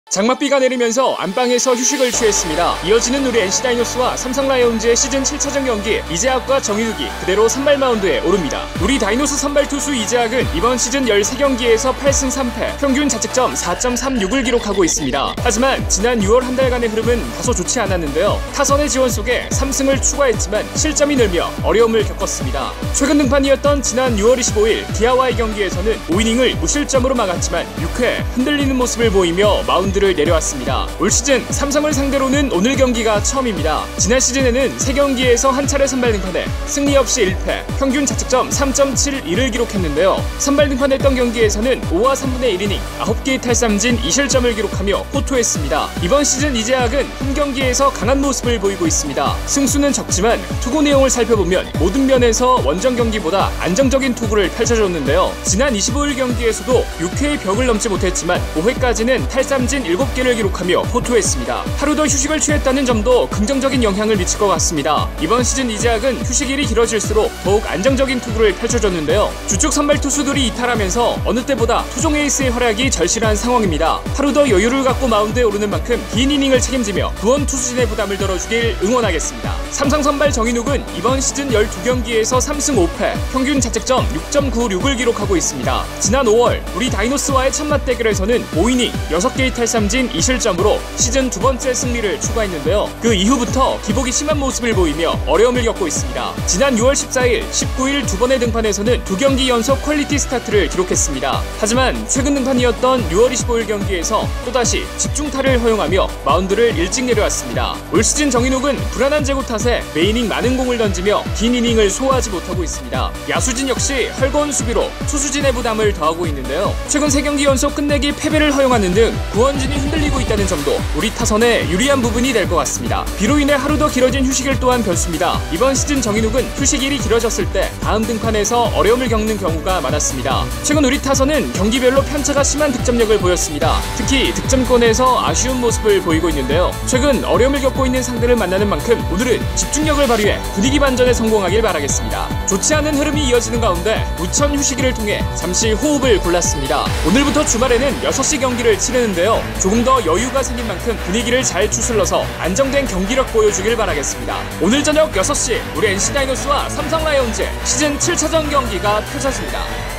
장맛비가 내리면서 안방에서 휴식을 취했습니다. 이어지는 우리 NC 다이노스와 삼성 라이온즈의 시즌 7차전 경기, 이재학과 정인욱이 그대로 선발 마운드에 오릅니다. 우리 다이노스 선발 투수 이재학은 이번 시즌 13경기에서 8승 3패, 평균 자책점 4.36을 기록하고 있습니다. 하지만 지난 6월 한 달간의 흐름은 다소 좋지 않았는데요. 타선의 지원 속에 3승을 추가했지만 실점이 늘며 어려움을 겪었습니다. 최근 등판이었던 지난 6월 25일 기아와의 경기에서는 5이닝을 무실점으로 막았지만 6회 흔들리는 모습을 보이며 마운드를 내려왔습니다. 올 시즌 삼성을 상대로는 오늘 경기가 처음입니다. 지난 시즌에는 3경기에서 한 차례 선발 등판해 승리 없이 1패, 평균 자책점 3.71을 기록했는데요. 선발 등판했던 경기에서는 5와 3분의 1이닝 9개의 탈삼진 2실점을 기록하며 호투했습니다. 이번 시즌 이재학은 한 경기에서 강한 모습을 보이고 있습니다. 승수는 적지만 투구 내용을 살펴보면 모든 면에서 원정 경기보다 안정적인 투구를 펼쳐줬는데요. 지난 25일 경기에서도 6회의 벽을 넘지 못했지만 5회까지는 탈삼진 7개를 기록하며 호투했습니다. 하루 더 휴식을 취했다는 점도 긍정적인 영향을 미칠 것 같습니다. 이번 시즌 이재학은 휴식일이 길어질수록 더욱 안정적인 투구를 펼쳐줬는데요. 주축 선발 투수들이 이탈하면서 어느 때보다 투종 에이스의 활약이 절실한 상황입니다. 하루 더 여유를 갖고 마운드에 오르는 만큼 긴 이닝을 책임지며 구원 투수진의 부담을 덜어주길 응원하겠습니다. 삼성 선발 정인욱은 이번 시즌 12경기에서 3승 5패, 평균 자책점 6.96을 기록하고 있습니다. 지난 5월 우리 다이노스와의 첫 맞대결에서는 5이닝 6개의 탈삼진 2실점으로 시즌 두 번째 승리를 추가했는데요. 그 이후부터 기복이 심한 모습을 보이며 어려움을 겪고 있습니다. 지난 6월 14일, 19일 두 번의 등판에서는 2경기 연속 퀄리티 스타트를 기록했습니다. 하지만 최근 등판이었던 6월 25일 경기에서 또다시 집중타를 허용하며 마운드를 일찍 내려왔습니다. 올 시즌 정인욱은 불안한 제구 탓에 매이닝 많은 공을 던지며 긴 이닝을 소화하지 못하고 있습니다. 야수진 역시 헐거운 수비로 투수진의 부담을 더하고 있는데요. 최근 3경기 연속 끝내기 패배를 허용하는 등 구원진이 흔들리고 있다는 점도 우리 타선에 유리한 부분이 될 것 같습니다. 비로 인해 하루 더 길어진 휴식일 또한 변수입니다. 이번 시즌 정인욱은 휴식일이 길어졌을 때 다음 등판에서 어려움을 겪는 경우가 많았습니다. 최근 우리 타선은 경기별로 편차가 심한 득점력을 보였습니다. 특히 득점권에서 아쉬운 모습을 보이고 있는데요. 최근 어려움을 겪고 있는 상대를 만나는 만큼 오늘은 집중력을 발휘해 분위기 반전에 성공하길 바라겠습니다. 좋지 않은 흐름이 이어지는 가운데 우천 휴식일을 통해 잠시 호흡을 골랐습니다. 오늘부터 주말에는 6시 경기를 치르는데요. 조금 더 여유가 생긴 만큼 분위기를 잘 추슬러서 안정된 경기력 보여주길 바라겠습니다. 오늘 저녁 6시 우리 NC 다이노스와 삼성 라이온즈 시즌 7차전 경기가 펼쳐집니다.